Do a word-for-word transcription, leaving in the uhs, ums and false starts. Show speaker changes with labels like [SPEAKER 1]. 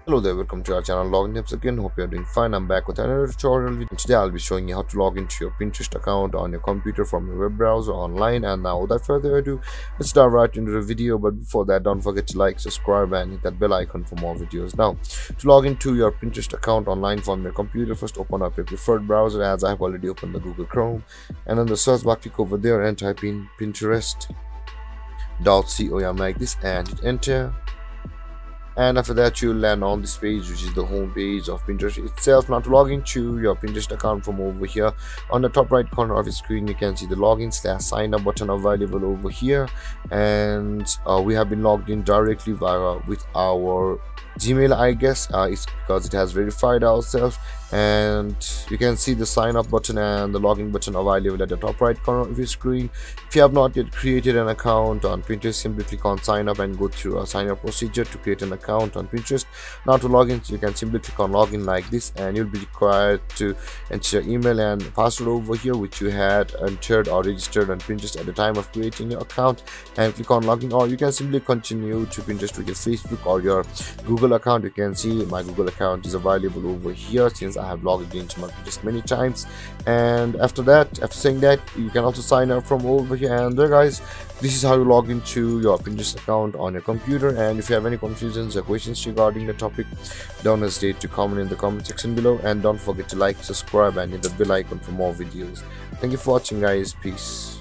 [SPEAKER 1] Hello there, welcome to our channel Login Tips again. Hope you're doing fine. I'm back with another tutorial video. Today I'll be showing you how to log into your Pinterest account on your computer from your web browser online. And now without further ado, let's dive right into the video. But before that, don't forget to like, subscribe and hit that bell icon for more videos. Now, to log into your Pinterest account online from your computer, first open up your preferred browser, as I have already opened the Google Chrome, and then the search bar, click over there and type in pinterest dot com like this and hit enter. And after that, you'll land on this page, which is the home page of Pinterest itself. Now, to log into your Pinterest account from over here, on the top right corner of your screen, you can see the login slash sign up button available over here. And uh, we have been logged in directly via with our Gmail, I guess. Uh, it's because it has verified ourselves. And you can see the sign up button and the login button available at the top right corner of your screen. If you have not yet created an account on Pinterest, simply click on sign up and go through a sign up procedure to create an account on Pinterest. Now, to log in, you can simply click on login like this, and you'll be required to enter your email and password over here, which you had entered or registered on Pinterest at the time of creating your account, and click on login. Or you can simply continue to Pinterest with your Facebook or your Google account. You can see my Google account is available over here since I have logged into my Pinterest many times. And after that, after saying that, you can also sign up from over here. And there, guys, this is how you log into your Pinterest account on your computer. And if you have any confusions or questions regarding the topic, don't hesitate to comment in the comment section below, and don't forget to like, subscribe and hit the bell icon for more videos. Thank you for watching, guys. Peace.